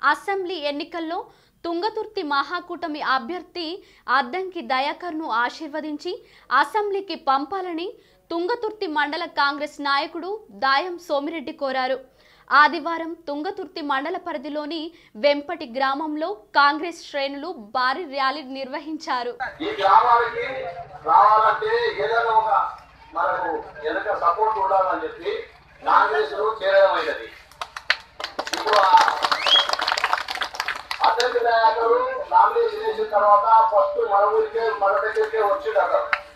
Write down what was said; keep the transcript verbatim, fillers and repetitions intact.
Assembly ఎన్నికల్లో తుంగతుర్తి మహాకూటమి అభ్యర్థి అద్దంకి దయాకర్ను ఆశీర్వదించి అసెంబ్లీకి పంపాలని తుంగతుర్తి మండల కాంగ్రెస్ నాయకుడు దాయం సోమిరెడ్డి కోరారు. ఆదివారం తుంగతుర్తి మండల పరిధిలోని వెంపటి గ్రామంలో కాంగ్రెస్ శ్రేణులు భారీ ర్యాలీ నిర్వహించారు. ఈ గ్రామానికి రావాలంటే ఏదైనా ఒక మనకు ఎనక సపోర్ట్ ఉండాలని చెప్పి కాంగ్రెస్ లో చేరడమైనది. ఇప్పుడు అధ్యక్ష నాయకులు నామినేషన్ చేసిన తర్వాత ఫస్ట్ మన ఊరికే మన దగ్గరికే వచ్చిండట.